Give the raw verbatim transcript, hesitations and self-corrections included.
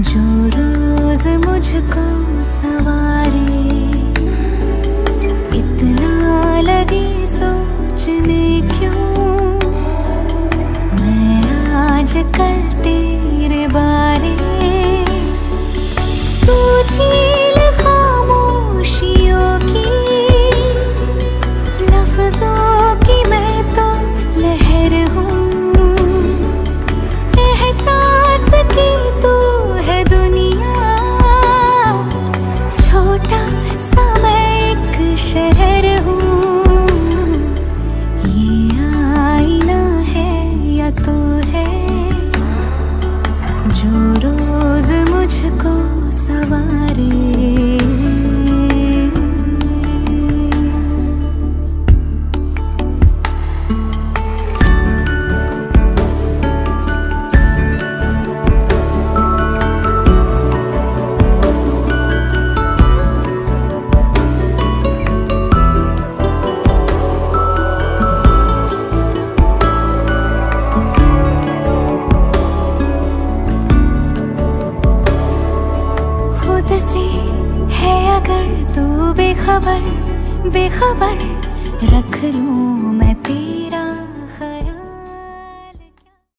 जो रोज मुझको सवारे, इतना लगी सोचने क्यों मैं आजकल तेरे बारे। तू झील खामोशियों की, लफ्जों की मैं तो लहर हूँ, एहसास की तू है दुनिया, छोटा सा मैं एक शहर हूँ। ये आईना है या तू है जो रोज मुझको सवारे। खुद से है अगर तू बेखबर बेखबर, रख लूं मैं तेरा